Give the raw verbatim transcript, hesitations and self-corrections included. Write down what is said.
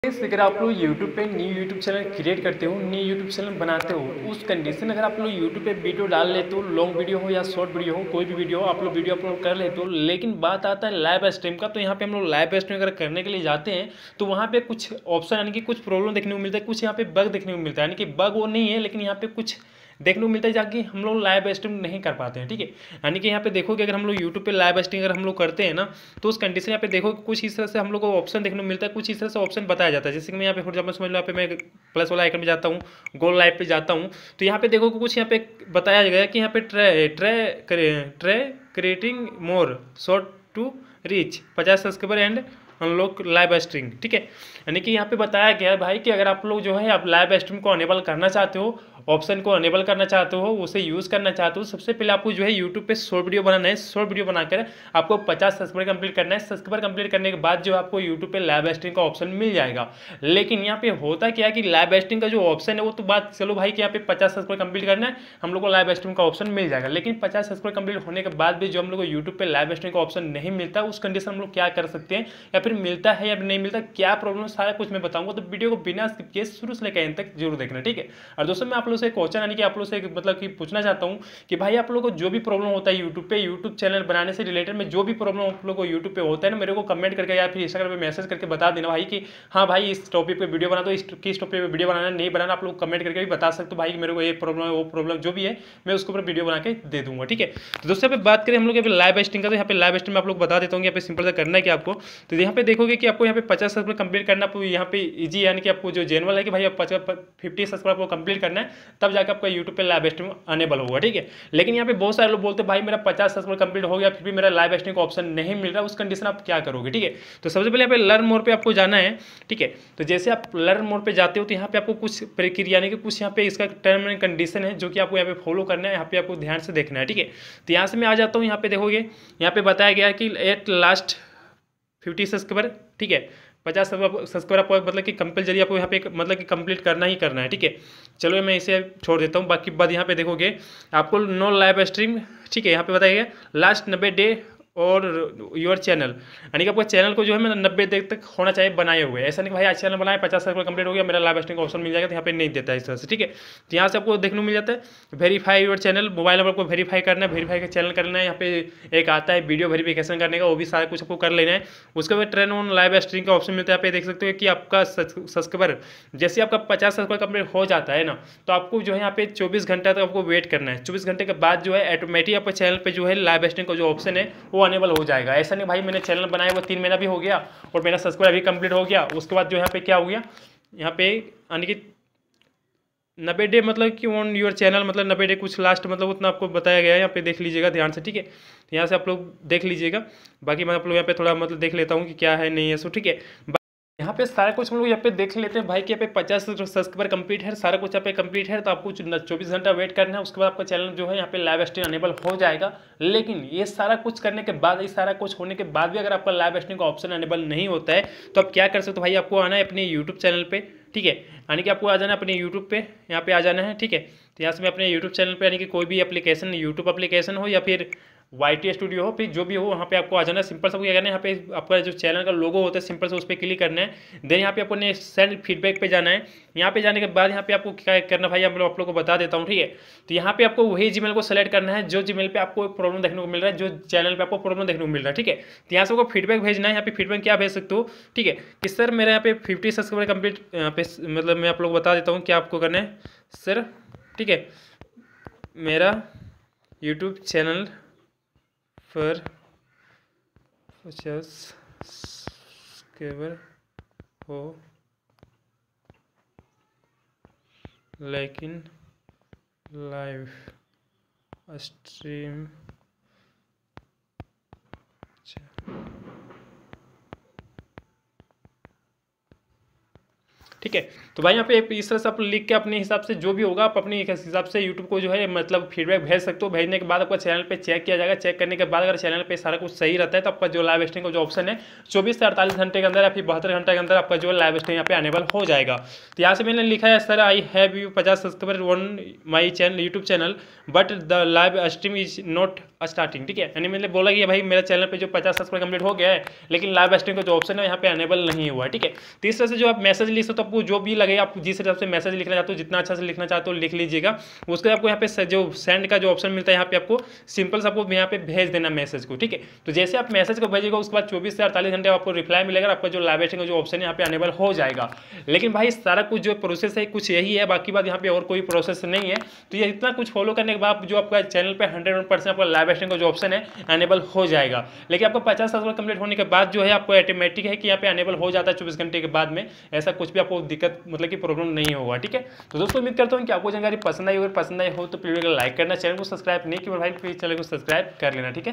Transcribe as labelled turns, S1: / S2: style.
S1: इस अगर आप लोग यूट्यूब पे न्यू यूट्यूब चैनल क्रिएट करते हो, न्यू यूट्यूब चैनल बनाते हो, उस कंडीशन अगर आप लोग यूट्यूब पे वीडियो डाल लेते हो, लॉन्ग वीडियो हो या शॉर्ट वीडियो हो, कोई भी वीडियो हो आप लोग वीडियो अपलोड कर लेते हो, लेकिन बात आता है लाइव स्ट्रीम का। तो यहाँ पे हम लोग लाइव स्ट्रीम अगर करने के लिए जाते हैं तो वहाँ पे कुछ ऑप्शन यानी कि कुछ प्रॉब्लम देखने को मिलता है, कुछ यहाँ पे बग देखने को मिलता है, यानी कि बग वो नहीं है लेकिन यहाँ पे कुछ देखने को मिलता है जाके हम लोग लाइव स्ट्रीम नहीं कर पाते हैं। ठीक है, यानी कि यहाँ पे देखोगे अगर हम लोग यूट्यूब पे लाइव स्ट्रीम अगर हम लोग करते हैं ना, तो उस कंडीशन यहाँ पे देखो कुछ इस तरह से हम लोग को ऑप्शन देखने को मिलता है, कुछ इस तरह से ऑप्शन बताया जाता है। जैसे कि मैं यहाँ पे फॉर एग्जाम्पल समझ लो यहाँ पे मैं प्लस वाला आइकन में जाता हूँ, गोल लाइव पे जाता हूँ, तो यहाँ पे देखो कुछ यहाँ पे बताया गया कि यहाँ पे ट्रे ट्रे ट्रे creating more short to reach पचास subscriber and unlock live stream. ठीक है, यानी कि यहाँ पे बताया गया है भाई कि अगर आप लोग जो है आप लाइव स्ट्रीम को अनेबल करना चाहते हो, ऑप्शन को अनेबल करना चाहते हो, उसे यूज़ करना चाहते हो, सबसे पहले आपको जो है यूट्यूब पे शॉर्ट वीडियो बनाना है। शॉर्ट वीडियो बनाकर आपको पचास सब्सक्राइबर कंप्लीट करना है। सब्सक्राइबर कंप्लीट करने के बाद जो आपको यूट्यूब पे लाइव स्ट्रीम का ऑप्शन मिल जाएगा। लेकिन यहाँ पे होता क्या है कि लाइव स्ट्रीम का जो ऑप्शन है वो तो बात चलो भाई कि यहाँ पे पचास सब्सक्राइबर कंप्लीट करना है, हम लोग को लाइव स्ट्रीम का ऑप्शन मिल जाएगा। लेकिन पचास सब्सक्राइबर कंप्लीट होने के बाद भी जो हम लोग को यूट्यूब पे लाइव स्ट्रीम का ऑप्शन नहीं मिलता, उस कंडीशन हम लोग क्या कर सकते हैं, या फिर मिलता है या नहीं मिलता, क्या प्रॉब्लम, सारा कुछ मैं बताऊंगा। तो वीडियो को बिना स्किप किए शुरू से लेकर एंड तक जरूर देखना। ठीक है, और दोस्तों मैं आप लोगों से क्वेश्चन यानी कि आप लोगों से मतलब कि पूछना चाहता हूं कि भाई आप लोगों को जो भी प्रॉब्लम होता है यूट्यूब पे, यूट्यूब चैनल बनाने से रिलेटेड में जो भी प्रॉब्लम आप लोगों को यूट्यूब पे होता है ना, मेरे को कमेंट करके या फिर इंस्टाग्राम पे मैसेज करके बता देना भाई कि हाँ भाई इस टॉपिक पे वीडियो बना दो, इस किस टॉपिक पे वीडियो बनाना नहीं बनाना, आप लोग कमेंट करके भी बता सकते हो भाई मेरे को ये प्रॉब्लम है वो प्रॉब्लम जो भी है मैं उसके ऊपर वीडियो बना के दे दूंगा। ठीक है, तो दोस्तों यहाँ पे बात करें हम लोग लाइव स्ट्रीम का, तो यहाँ पे लाइव स्ट्रीम में आप लोग बता देता हूँ यहाँ पे सिंपल सा करना है कि आपको, तो यहाँ पे देखोगे कि आपको यहाँ पे पचास सब्सक्राइब कंप्लीट करना यहाँ पे इजी, यानी कि आपको जो जेनरल है कि भाई आप फिफ्टी सब्सक्राइब आपको कंप्लीट करना है, तब जाकर आपका यूट्यूब पे लाइव स्ट्रीम अनेबल होगा। ठीक है, लेकिन यहाँ पे बहुत सारे लोग बोलते हैं भाई मेरा पचास सब्सक्राइब कंप्लीट हो गया फिर भी मेरा लाइव स्ट्रीम का ऑप्शन नहीं मिल रहा, उस कंडीशन आप क्या करोगे। ठीक है, तो सबसे पहले यहाँ पे लर्न मोर पे आपको जाना है। ठीक है, तो जैसे आप लर्न मोर पे जाते हो तो यहाँ पे आपको कुछ प्रक्रिया यानी कि कुछ यहाँ पे इसका टर्म एंड कंडीशन है जो कि आपको यहाँ पे फॉलो करना है, यहाँ पे आपको ध्यान से देखना है। ठीक है, तो यहाँ से मैं आ जाता हूँ, यहाँ पे देखोगे यहाँ पे बताया गया कि एट लास्ट फिफ्टी सब्सक्राइबर। ठीक है, पचास सब्सक्राइबर आपको मतलब कि कंपलसरी आपको यहाँ पे मतलब कि कंप्लीट करना ही करना है। ठीक है, चलो मैं इसे छोड़ देता हूँ। बाकी बाद यहाँ पे देखोगे आपको नो लाइव स्ट्रीम। ठीक है, यहाँ पे बताया गया लास्ट नब्बे डे और योर चैनल, यानी कि आपका चैनल को जो है मैं नब्बे दिन तक होना चाहिए बनाए हुए, ऐसा नहीं भाई आज चैनल बनाए पचास सब्सक्राइब कंप्लीट हो गया मेरा लाइव स्ट्रीम का ऑप्शन मिल जाएगा, तो यहाँ पे नहीं देता है इस तरह से। ठीक है, तो यहाँ से आपको देखने को मिल जाता है verify your channel, mobile number को वेरीफाई करना है, वेरीफाई का चैनल करना है। यहाँ पे एक आता है वीडियो वेरिफिकेशन करने का, वो भी सारा कुछ आपको कर लेना है। उसके बाद टर्न ऑन लाइव स्ट्रीम का ऑप्शन मिलता है, यहाँ पे देख सकते हो कि आपका सब्सक्राइबर जैसे आपका पचास सब्सक्राइब कंप्लीट हो जाता है ना, तो आपको जो है यहाँ पे चौबीस घंटा तक आपको वेट करना है। चौबीस घंटे के बाद जो है ऑटोमेटिक आपके चैनल पे जो है लाइव स्ट्रीम का जो ऑप्शन है वो अनेबल हो जाएगा। ऐसा नहीं भाई मैंने चैनल बनाया हुआ तीन महीना भी हो गया और मेरा सब्सक्राइब भी कंप्लीट हो गया, उसके बाद जो यहाँ पे क्या हो गया, यहाँ पे यानी कि नब्बे डे मतलब कि ऑन योर चैनल मतलब नब्बे डे कुछ लास्ट मतलब उतना आपको बताया गया है, यहाँ पे देख लीजिएगा ध्यान से। ठीक है, यहाँ से आप लोग देख लीजिएगा, बाकी मैं आप लोग यहाँ पे थोड़ा मतलब देख लेता हूँ कि क्या है नहीं है सो। ठीक है, यहाँ पे सारा कुछ हम लोग यहाँ पे देख लेते हैं भाई कि यहाँ पे पचास सब्सक्राइबर कंप्लीट है, सारा कुछ यहाँ पे कंप्लीट है, तो आपको चौबीस घंटा वेट करना है, उसके बाद आपका चैनल जो है यहाँ पे लाइव स्ट्रीम अनेबल हो जाएगा। लेकिन ये सारा कुछ करने के बाद, ये सारा कुछ होने के बाद भी अगर आपका लाइव स्ट्रीम का ऑप्शन अनेबल नहीं होता है तो आप क्या कर सकते हो भाई, आपको आना है अपने यूट्यूब चैनल पर। ठीक है, यानी कि आपको आ जाना है अपने यूट्यूब पे, यहाँ पे आ जाना है। ठीक है, तो यहाँ से मैं अपने यूट्यूब चैनल पे यानी कि कोई भी एप्लीकेशन यूट्यूब एप्लीकेशन हो या फिर वाई टी स्टूडियो हो, फिर जो भी हो वहाँ पे आपको आ जाना है। सिंपल सा क्या करना है, यहाँ पे आपका जो चैनल का लोगो होता है सिंपल से उस पर क्लिक करना है। देन यहाँ पे अपने सेंड फीडबैक पे जाना है। यहाँ पे जाने के बाद यहाँ पे आपको क्या करना भाई आप लोग को बता देता हूँ। ठीक है, तो यहाँ पे आपको वही जीमेल को सेलेक्ट करना है जो जीमेल पे आपको प्रॉब्लम देखने को मिल रहा है, जो चैनल पे आपको प्रॉब्लम देखने को मिल रहा है। ठीक है, तो यहाँ से आपको फीडबैक भेजना है। यहाँ पे फीडबैक क्या भेज सकते हो, ठीक है, कि सर मेरे यहाँ पे फिफ्टी सब्सक्राइबर कंप्लीट यहाँ पे मतलब मैं आप लोग बता देता हूँ क्या आपको करना है सर। ठीक है, मेरा यूट्यूब चैनल पर पचास सब्सक्राइबर हो लेकिन लाइव स्ट्रीम ठीक है। तो भाई यहाँ पे इस तरह से आप लिख के अपने हिसाब से जो भी होगा आप अपने हिसाब से यूट्यूब को जो है मतलब फीडबैक भेज सकते हो। भेजने के बाद आपका चैनल पे चेक किया जाएगा। चेक करने के बाद अगर चैनल पे सारा कुछ सही रहता है तो आपका जो लाइव स्ट्रीम का जो ऑप्शन है चौबीस से अड़तालीस घंटे के अंदर या फिर बहत्तर घंटे के अंदर आपका जो लाइव स्ट्रीम यहाँ पे अनेबल हो जाएगा। तो यहाँ से मैंने लिखा है सर आई हैव यू पचास subscriber on my channel YouTube channel but the live stream is not starting. ठीक है, यानी मैंने बोला कि भाई मेरा चैनल पे जो पचास सब्सक्राइब कंप्लीट हो गया है लेकिन लाइव स्ट्रीम का जो ऑप्शन है यहाँ पे अनेबल नहीं हुआ है। ठीक है, तो इस तरह से जो आप मैसेज लिख सकते हो, आपको जो भी लगे आप जिस हिसाब से मैसेज लिखना चाहते हो जितना अच्छा से लिखना चाहते हो लिख लीजिएगा। उसके बाद आपको यहाँ पे जो सेंड का जो ऑप्शन मिलता है यहाँ पे आपको सिंपल से आपको यहाँ पे भेज देना मैसेज को। ठीक है, तो जैसे आप मैसेज को भेजिएगा उसके बाद चौबीस से अड़तालीस घंटे आपको रिप्लाई मिलेगा, आपका जो लाइव स्ट्रीम का जो ऑप्शन है यहाँ पे अनेबल हो जाएगा। लेकिन भाई सारा कुछ जो प्रोसेस है कुछ यही है, बाकी बात यहाँ पे और कोई प्रोसेस नहीं है। तो ये इतना कुछ फॉलो करने के बाद जो आपका चैनल पे हंड्रेड परसेंट आपका लाइव स्ट्रीम का जो ऑप्शन है अनेबल हो जाएगा। लेकिन आपको पचास सब्सक्राइब कंप्लीट होने के बाद जो है आपको ऑटोमेटिक है कि यहाँ पे अनेबल हो जाता है चौबीस घंटे के बाद में, ऐसा कुछ भी आपको दिक्कत मतलब कि प्रॉब्लम नहीं होगा। ठीक है, तो दोस्तों उम्मीद करता हूँ कि आपको जानकारी पसंद आई। अगर पसंद आई हो तो वीडियो को लाइक करना, चैनल को सब्सक्राइब नहीं किया भाई प्लीज चैनल को सब्सक्राइब कर लेना। ठीक है।